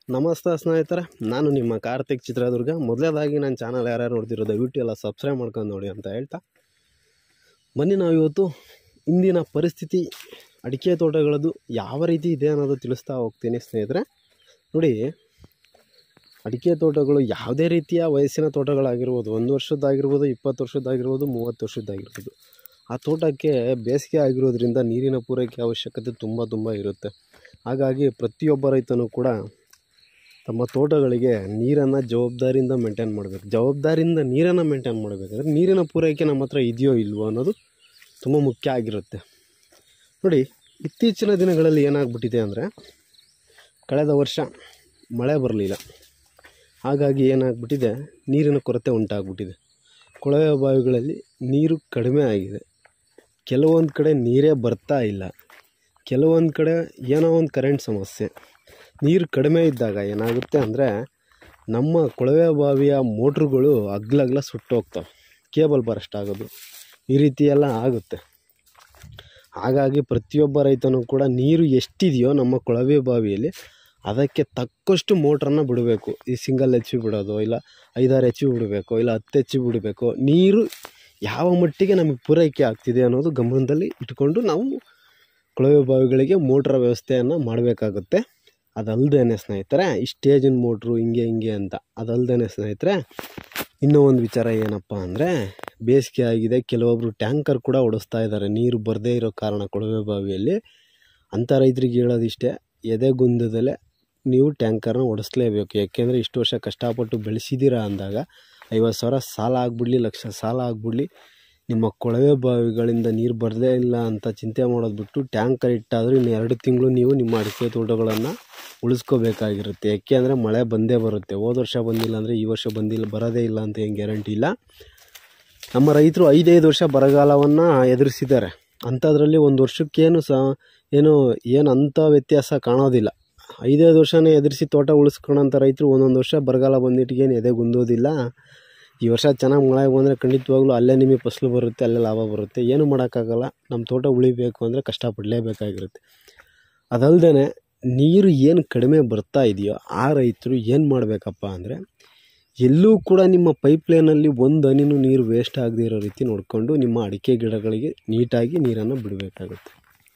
ನಮಸ್ತೆ ಸ್ನೇಹಿತರೆ, ನಾನು ನಿಮ್ಮ ಕಾರ್ತಿಕ್ ಚಿತ್ರದುರ್ಗ. ಮೊದಲೇದಾಗಿ ನನ್ನ ಚಾನಲ್ ಯಾರ್ಯಾರು ನೋಡ್ತಿರೋ ದಯವಿಟ್ಟು ಎಲ್ಲ ಸಬ್ಸ್ಕ್ರೈಬ್ ಮಾಡ್ಕೊಂಡು ನೋಡಿ ಅಂತ ಹೇಳ್ತಾ ಬನ್ನಿ, ನಾವು ಇವತ್ತು ಇಂದಿನ ಪರಿಸ್ಥಿತಿ ಅಡಿಕೆ ತೋಟಗಳದ್ದು ಯಾವ ರೀತಿ ಇದೆ ಅನ್ನೋದು ತಿಳಿಸ್ತಾ ಹೋಗ್ತೀನಿ. ಸ್ನೇಹಿತರೆ ನೋಡಿ, ಅಡಿಕೆ ತೋಟಗಳು ಯಾವುದೇ ರೀತಿಯ ವಯಸ್ಸಿನ ತೋಟಗಳಾಗಿರ್ಬೋದು, 1 ವರ್ಷದ್ದಾಗಿರ್ಬೋದು, 20 ವರ್ಷದ್ದಾಗಿರ್ಬೋದು, 30 ವರ್ಷದ್ದಾಗಿರ್ಬೋದು, ಆ ತೋಟಕ್ಕೆ ಬೇಸಿಗೆ ಆಗಿರೋದ್ರಿಂದ ನೀರಿನ ಪೂರೈಕೆ ಅವಶ್ಯಕತೆ ತುಂಬ ಇರುತ್ತೆ. ಹಾಗಾಗಿ ಪ್ರತಿಯೊಬ್ಬ ರೈತನೂ ಕೂಡ ತಮ್ಮ ತೋಟಗಳಿಗೆ ನೀರನ್ನು ಜವಾಬ್ದಾರಿಯಿಂದ ಮೇಂಟೈನ್ ಮಾಡಬೇಕು. ಜವಾಬ್ದಾರಿಯಿಂದ ನೀರನ್ನು ಮೇಂಟೈನ್ ಮಾಡಬೇಕಾದ್ರೆ ನೀರಿನ ಪೂರೈಕೆ ನಮ್ಮ ಹತ್ರ ಇದೆಯೋ ಇಲ್ವೋ ಅನ್ನೋದು ತುಂಬ ಮುಖ್ಯ ಆಗಿರುತ್ತೆ. ನೋಡಿ, ಇತ್ತೀಚಿನ ದಿನಗಳಲ್ಲಿ ಏನಾಗ್ಬಿಟ್ಟಿದೆ ಅಂದರೆ, ಕಳೆದ ವರ್ಷ ಮಳೆ ಬರಲಿಲ್ಲ. ಹಾಗಾಗಿ ಏನಾಗ್ಬಿಟ್ಟಿದೆ, ನೀರಿನ ಕೊರತೆ ಉಂಟಾಗ್ಬಿಟ್ಟಿದೆ. ಕೊಳವೆ ಬಾವಿಗಳಲ್ಲಿ ನೀರು ಕಡಿಮೆ ಆಗಿದೆ. ಕೆಲವೊಂದು ಕಡೆ ನೀರೇ ಬರ್ತಾ ಇಲ್ಲ. ಕೆಲವೊಂದು ಕಡೆ ಏನೋ ಒಂದು ಕರೆಂಟ್ ಸಮಸ್ಯೆ. ನೀರು ಕಡಿಮೆ ಇದ್ದಾಗ ಏನಾಗುತ್ತೆ ಅಂದರೆ, ನಮ್ಮ ಕೊಳವೆ ಬಾವಿಯ ಮೋಟ್ರುಗಳು ಅಗ್ಲಗ್ಲ ಸುಟ್ಟೋಗ್ತವೆ, ಕೇಬಲ್ ಬರಸ್ಟ್ ಆಗೋದು, ಈ ರೀತಿ ಎಲ್ಲ ಆಗುತ್ತೆ. ಹಾಗಾಗಿ ಪ್ರತಿಯೊಬ್ಬ ರೈತನೂ ಕೂಡ ನೀರು ಎಷ್ಟಿದೆಯೋ ನಮ್ಮ ಕೊಳವೆ ಬಾವಿಯಲ್ಲಿ ಅದಕ್ಕೆ ತಕ್ಕಷ್ಟು ಮೋಟ್ರನ್ನು ಬಿಡಬೇಕು. ಈ ಸಿಂಗಲ್ ಎಚ್ ಪಿ ಬಿಡೋದು, ಇಲ್ಲ 5-6 ಎಚ್ ಪಿ ಬಿಡಬೇಕು, ಇಲ್ಲ 10 ಎಚ್ ಪಿ ಬಿಡಬೇಕು. ನೀರು ಯಾವ ಮಟ್ಟಿಗೆ ನಮಗೆ ಪೂರೈಕೆ ಆಗ್ತಿದೆ ಅನ್ನೋದು ಗಮನದಲ್ಲಿ ಇಟ್ಕೊಂಡು ನಾವು ಕೊಳವೆ ಬಾವಿಗಳಿಗೆ ಮೋಟ್ರ ವ್ಯವಸ್ಥೆಯನ್ನು ಮಾಡಬೇಕಾಗುತ್ತೆ. ಅದಲ್ಲದೆ ಸ್ನೇಹಿತರೆ, ಈ ಸ್ಟೇಜಿನ ಮೋಟ್ರು ಹಿಂಗೆ ಅಂತ ಅದಲ್ಲದೆ ಸ್ನೇಹಿತರೆ, ಇನ್ನೂ ಒಂದು ವಿಚಾರ ಏನಪ್ಪ ಅಂದರೆ, ಬೇಸಿಗೆ ಆಗಿದೆ, ಕೆಲವೊಬ್ಬರು ಟ್ಯಾಂಕರ್ ಕೂಡ ಓಡಿಸ್ತಾ ಇದ್ದಾರೆ ನೀರು ಬರದೇ ಇರೋ ಕಾರಣ ಕೊಳವೆ ಬಾವಿಯಲ್ಲಿ. ಅಂಥ ರೈತರಿಗೆ ಹೇಳೋದಿಷ್ಟೇ, ಎದೆಗುಂದದಲ್ಲೇ ನೀವು ಟ್ಯಾಂಕರ್ನ ಓಡಿಸ್ಲೇಬೇಕು. ಯಾಕೆಂದರೆ ಇಷ್ಟು ವರ್ಷ ಕಷ್ಟಪಟ್ಟು ಬೆಳೆಸಿದ್ದೀರಾ ಅಂದಾಗ 50,000 ಸಾಲ ಆಗಿಬಿಡ್ಲಿ, 1,00,000 ಸಾಲ ಆಗಿಬಿಡ್ಲಿ, ನಿಮ್ಮ ಕೊಳವೆ ಬಾವಿಗಳಿಂದ ನೀರು ಬರದೇ ಇಲ್ಲ ಅಂತ ಚಿಂತೆ ಮಾಡೋದು ಬಿಟ್ಟು ಟ್ಯಾಂಕರ್ ಇಟ್ಟಾದರೂ ಇನ್ನು 2 ತಿಂಗಳು ನೀವು ನಿಮ್ಮ ಅಡಿಕೆ ತೋಟಗಳನ್ನು ಉಳಿಸ್ಕೋಬೇಕಾಗಿರುತ್ತೆ. ಯಾಕೆ ಅಂದರೆ ಮಳೆ ಬಂದೇ ಬರುತ್ತೆ. ಹೋದ ವರ್ಷ ಬಂದಿಲ್ಲ ಅಂದರೆ ಈ ವರ್ಷ ಬರೋದೇ ಇಲ್ಲ ಅಂತ ಏನು ಗ್ಯಾರಂಟಿ ಇಲ್ಲ. ನಮ್ಮ ರೈತರು 5 ವರ್ಷ ಬರಗಾಲವನ್ನು ಎದುರಿಸಿದ್ದಾರೆ. ಅಂಥದ್ರಲ್ಲಿ ಒಂದು ವರ್ಷಕ್ಕೇನು ಏನು ಅಂಥ ವ್ಯತ್ಯಾಸ ಕಾಣೋದಿಲ್ಲ. 5 ವರ್ಷನೇ ಎದುರಿಸಿ ತೋಟ ಉಳಿಸ್ಕೊಳ್ಳೋಂಥ ರೈತರು ಒಂದೊಂದು ವರ್ಷ ಬರಗಾಲ ಬಂದಿಟ್ಟಿಗೇನು ಎದೆಗುಂದೋದಿಲ್ಲ. ಈ ವರ್ಷ ಚೆನ್ನಾಗಿ ಮಳೆ ಬಂದರೆ ಖಂಡಿತವಾಗ್ಲೂ ಅಲ್ಲೇ ನಿಮಗೆ ಫಸಲು ಬರುತ್ತೆ, ಅಲ್ಲೇ ಲಾಭ ಬರುತ್ತೆ. ಏನು ಮಾಡೋಕ್ಕಾಗಲ್ಲ. ನಮ್ಮ ತೋಟ ಉಳಿಬೇಕು ಅಂದರೆ ಕಷ್ಟಪಡಲೇಬೇಕಾಗಿರುತ್ತೆ. ಅದಲ್ಲದೆ ನೀರು ಏನು ಕಡಿಮೆ ಬರ್ತಾ ಇದೆಯೋ ಆ ರೈತರು ಏನು ಮಾಡಬೇಕಪ್ಪ ಅಂದರೆ, ಎಲ್ಲೂ ಕೂಡ ನಿಮ್ಮ ಪೈಪ್ಲೈನಲ್ಲಿ ಒಂದು ಹನಿನೂ ನೀರು ವೇಸ್ಟ್ ಆಗದೇ ಇರೋ ರೀತಿ ನೋಡಿಕೊಂಡು ನಿಮ್ಮ ಅಡಿಕೆ ಗಿಡಗಳಿಗೆ ನೀಟಾಗಿ ನೀರನ್ನು ಬಿಡಬೇಕಾಗುತ್ತೆ.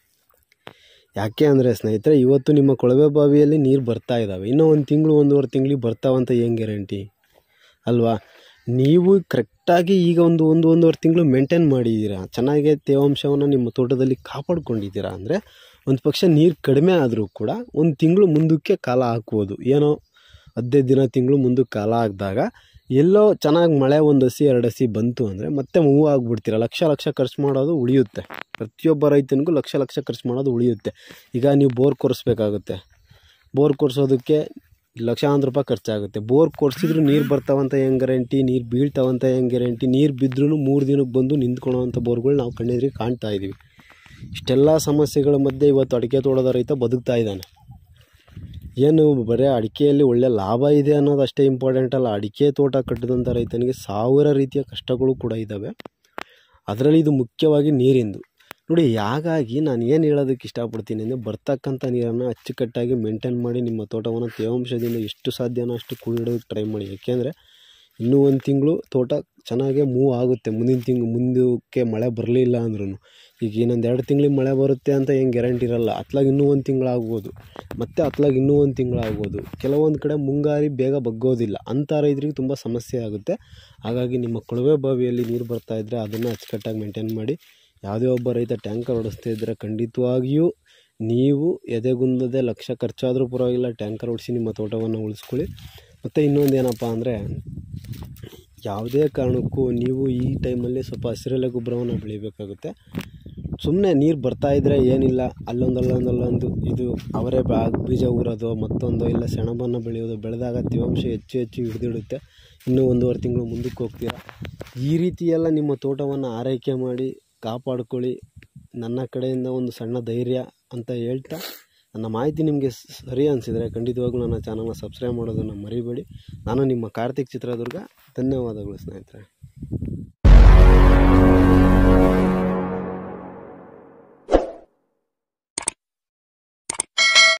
ಯಾಕೆ ಅಂದರೆ ಸ್ನೇಹಿತರೆ, ಇವತ್ತು ನಿಮ್ಮ ಕೊಳವೆ ಬಾವಿಯಲ್ಲಿ ನೀರು ಬರ್ತಾ ಇದ್ದಾವೆ, ಇನ್ನೂ 1 ತಿಂಗಳು 1.5 ತಿಂಗಳಿಗೆ ಬರ್ತಾವಂತ ಏನು ಗ್ಯಾರಂಟಿ ಅಲ್ವಾ? ನೀವು ಕರೆಕ್ಟಾಗಿ ಈಗ ಒಂದು 1-1.5 ತಿಂಗಳು ಮೇಂಟೈನ್ ಮಾಡಿದ್ದೀರಾ, ಚೆನ್ನಾಗಿ ತೇವಾಂಶವನ್ನು ನಿಮ್ಮ ತೋಟದಲ್ಲಿ ಕಾಪಾಡ್ಕೊಂಡಿದ್ದೀರಾ ಅಂದರೆ, ಒಂದು ಪಕ್ಷ ನೀರು ಕಡಿಮೆ ಆದರೂ ಕೂಡ 1 ತಿಂಗಳು ಮುಂದಕ್ಕೆ ಕಾಲ ಹಾಕ್ಬೋದು. ಏನೋ 15 ತಿಂಗಳು ಮುಂದಕ್ಕೆ ಕಾಲ ಹಾಕಿದಾಗ ಎಲ್ಲೋ ಚೆನ್ನಾಗಿ ಮಳೆ 1 ಹಸಿ 2 ಹಸಿ ಬಂತು ಅಂದರೆ ಮತ್ತೆ ಮೂವ್ ಆಗಿಬಿಡ್ತೀರ. ಲಕ್ಷ ಖರ್ಚು ಮಾಡೋದು ಉಳಿಯುತ್ತೆ. ಪ್ರತಿಯೊಬ್ಬ ರೈತನಿಗೂ ಲಕ್ಷ ಖರ್ಚು ಮಾಡೋದು ಉಳಿಯುತ್ತೆ. ಈಗ ನೀವು ಬೋರ್ ಕೊರೆಸ್ಬೇಕಾಗುತ್ತೆ. ಬೋರ್ ಕೊರೆಸೋದಕ್ಕೆ ಲಕ್ಷಾಂತರ ರೂಪಾಯಿ ಖರ್ಚಾಗುತ್ತೆ. ಬೋರ್ ಕೊರೆಸಿದ್ರು ನೀರು ಬರ್ತಾವಂತ ಹೆಂಗೆ ಗ್ಯಾರಂಟಿ, ನೀರು ಬೀಳ್ತಾವಂತ ಹೆಂಗೆ ಗ್ಯಾರಂಟಿ? ನೀರು ಬಿದ್ದರೂ 3 ದಿನಕ್ಕೆ ಬಂದು ನಿಂತ್ಕೊಳ್ಳೋವಂಥ ಬೋರ್ಗಳು ನಾವು ಕಣ್ಣೆದುರಿಗೆ ಕಾಣ್ತಾ ಇದ್ದೀವಿ. ಇಷ್ಟೆಲ್ಲ ಸಮಸ್ಯೆಗಳ ಮಧ್ಯೆ ಇವತ್ತು ಅಡಿಕೆ ತೋಟದ ರೈತ ಬದುಕ್ತಾ ಇದ್ದಾನೆ. ಏನು ಬರೀ ಅಡಿಕೆಯಲ್ಲಿ ಒಳ್ಳೆ ಲಾಭ ಇದೆ ಅನ್ನೋದು ಅಷ್ಟೇ ಇಂಪಾರ್ಟೆಂಟ್ ಅಲ್ಲ. ಅಡಿಕೆ ತೋಟ ಕಟ್ಟಿದಂಥ ರೈತನಿಗೆ 1000 ರೀತಿಯ ಕಷ್ಟಗಳು ಕೂಡ ಇದ್ದಾವೆ. ಅದರಲ್ಲಿ ಇದು ಮುಖ್ಯವಾಗಿ ನೀರಿಂದು. ನೋಡಿ, ಹಾಗಾಗಿ ನಾನು ಏನು ಹೇಳೋದಕ್ಕೆ ಇಷ್ಟಪಡ್ತೀನಿ ಅಂದರೆ, ಬರ್ತಕ್ಕಂಥ ನೀರನ್ನು ಅಚ್ಚುಕಟ್ಟಾಗಿ ಮೇಂಟೈನ್ ಮಾಡಿ ನಿಮ್ಮ ತೋಟವನ್ನು ತೇವಾಂಶದಿಂದ ಎಷ್ಟು ಸಾಧ್ಯನೋ ಅಷ್ಟು ಕೂಡಿಡೋದಕ್ಕೆ ಟ್ರೈ ಮಾಡಿ. ಯಾಕೆಂದರೆ ಇನ್ನೂ 1 ತಿಂಗಳು ತೋಟ ಚೆನ್ನಾಗೇ ಮೂವ್ ಆಗುತ್ತೆ. ಮುಂದಕ್ಕೆ ಮಳೆ ಬರಲಿಲ್ಲ ಅಂದ್ರೂ ಈಗ ಇನ್ನೊಂದು 2 ತಿಂಗಳಿಗೆ ಮಳೆ ಬರುತ್ತೆ ಅಂತ ಏನು ಗ್ಯಾರಂಟಿ ಇರಲ್ಲ. ಅತ್ಲಾಗ ಇನ್ನೂ 1 ತಿಂಗಳು ಆಗ್ಬೋದು, ಮತ್ತು ಅತ್ಲಾಗ ಇನ್ನೂ 1 ತಿಂಗಳು ಆಗ್ಬೋದು. ಕೆಲವೊಂದು ಕಡೆ ಮುಂಗಾರಿ ಬೇಗ ಬಗ್ಗೋದಿಲ್ಲ. ಅಂಥ ರೈತರಿಗೆ ತುಂಬ ಸಮಸ್ಯೆ ಆಗುತ್ತೆ. ಹಾಗಾಗಿ ನಿಮ್ಮ ಕೊಳವೆ ಬಾವಿಯಲ್ಲಿ ನೀರು ಬರ್ತಾ ಇದ್ದರೆ ಅದನ್ನು ಅಚ್ಚುಕಟ್ಟಾಗಿ ಮೇಂಟೈನ್ ಮಾಡಿ. ಯಾವುದೇ ಒಬ್ಬ ರೈತ ಟ್ಯಾಂಕರ್ ಓಡಿಸ್ತಾ ಇದ್ದರೆ ಖಂಡಿತವಾಗಿಯೂ ನೀವು ಎದೆಗುಂದದೆ ಲಕ್ಷ ಖರ್ಚಾದರೂ ಪರವಾಗಿಲ್ಲ, ಟ್ಯಾಂಕರ್ ಓಡಿಸಿ ನಿಮ್ಮ ತೋಟವನ್ನು ಉಳಿಸ್ಕೊಳ್ಳಿ. ಮತ್ತು ಇನ್ನೊಂದು ಏನಪ್ಪ ಅಂದರೆ, ಯಾವುದೇ ಕಾರಣಕ್ಕೂ ನೀವು ಈ ಟೈಮಲ್ಲಿ ಸ್ವಲ್ಪ ಹಸಿರೆಲೆ ಗೊಬ್ಬರವನ್ನು ಬೆಳಿಬೇಕಾಗುತ್ತೆ. ಸುಮ್ಮನೆ ನೀರು ಬರ್ತಾಯಿದ್ರೆ ಏನಿಲ್ಲ, ಅಲ್ಲೊಂದು ಇದು ಅವರೇ ಬೀಜ ಊರೋದು, ಮತ್ತೊಂದು ಇಲ್ಲ ಸೆಣಬನ್ನು ಬೆಳೆಯೋದು, ಬೆಳೆದಾಗ ತೇವಾಂಶ ಹೆಚ್ಚು ಹಿಡಿದಿಡುತ್ತೆ. ಇನ್ನೂ 1.5 ತಿಂಗಳು ಮುಂದಕ್ಕೆ ಹೋಗ್ತೀರಾ. ಈ ರೀತಿಯೆಲ್ಲ ನಿಮ್ಮ ತೋಟವನ್ನು ಆರೈಕೆ ಮಾಡಿ ಕಾಪಾಡ್ಕೊಳ್ಳಿ. ನನ್ನ ಕಡೆಯಿಂದ ಒಂದು ಸಣ್ಣ ಧೈರ್ಯ ಅಂತ ಹೇಳ್ತಾ, ನನ್ನ ಮಾಹಿತಿ ನಿಮಗೆ ಸರಿ ಅನಿಸಿದರೆ ಖಂಡಿತವಾಗ್ಲೂ ನನ್ನ ಚಾನಲ್ನ ಸಬ್ಸ್ಕ್ರೈಬ್ ಮಾಡೋದನ್ನು ಮರಿಬೇಡಿ. ನಾನು ನಿಮ್ಮ ಕಾರ್ತಿಕ್ ಚಿತ್ರದುರ್ಗ. ಧನ್ಯವಾದಗಳು ಸ್ನೇಹಿತರೆ.